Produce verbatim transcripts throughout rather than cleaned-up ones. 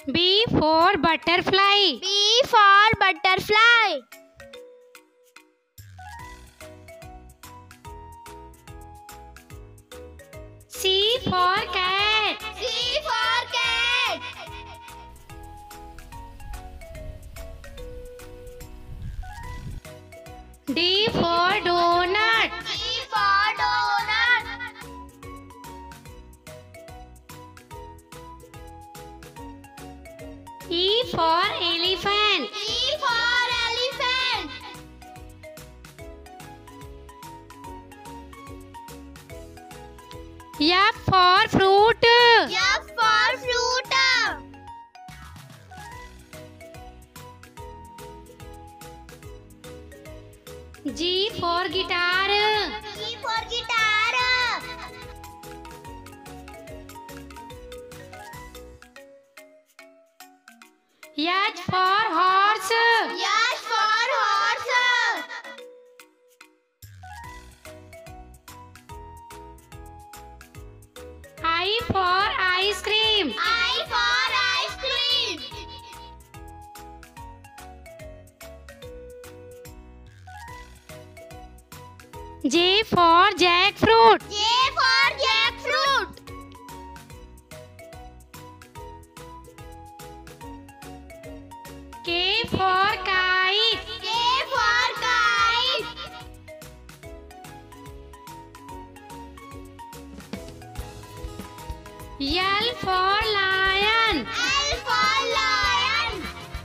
B for butterfly. B for butterfly. C for cat. C for cat. D for donut. D for donut. E for elephant. E for elephant. F for fruit. F for fruit. G for guitar. G for guitar. H for horse. H for horse. I for ice cream. I for ice cream. J for jackfruit. J for jackfruit. K for kite. K for kite. L for lion. L for lion.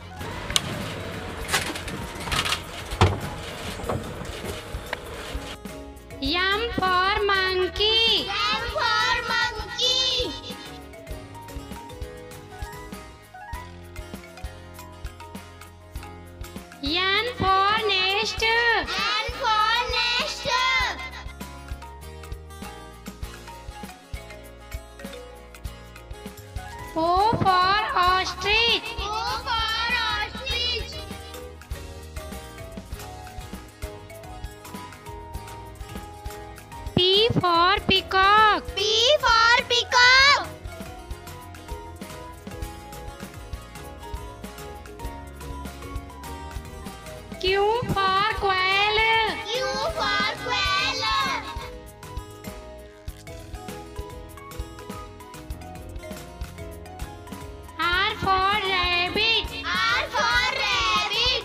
M for monkey. M for monkey. N for nest. N for nest. O for ostrich. O for ostrich. P for peacock. P for peacock. Q for quail. Q for quail. R for rabbit. R for rabbit.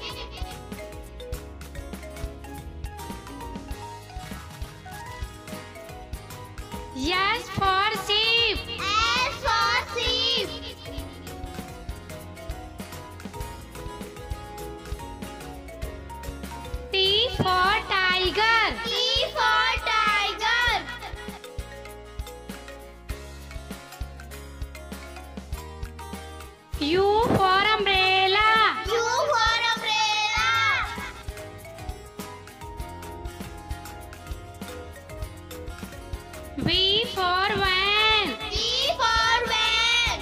S for sheep. S for sheep. T for tiger. T for tiger. U for umbrella. U for umbrella. V for van. V for van.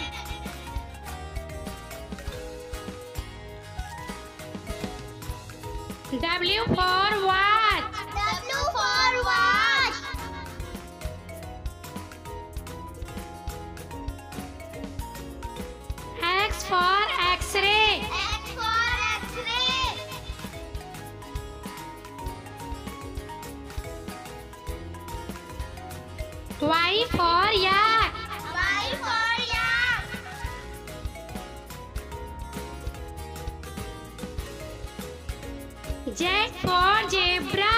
W for watch. W for watch. X for X-ray. X for X-ray. Y for yak. Y for yak. Z for zebra.